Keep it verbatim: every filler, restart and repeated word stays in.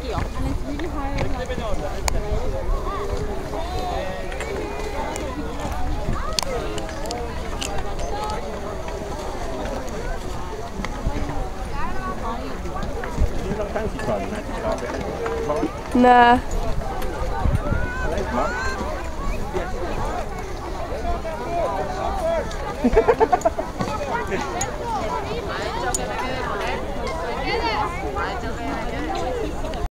sticky and it's really hard. You don't fancy trying that carpet? Nah. Hello, Mum.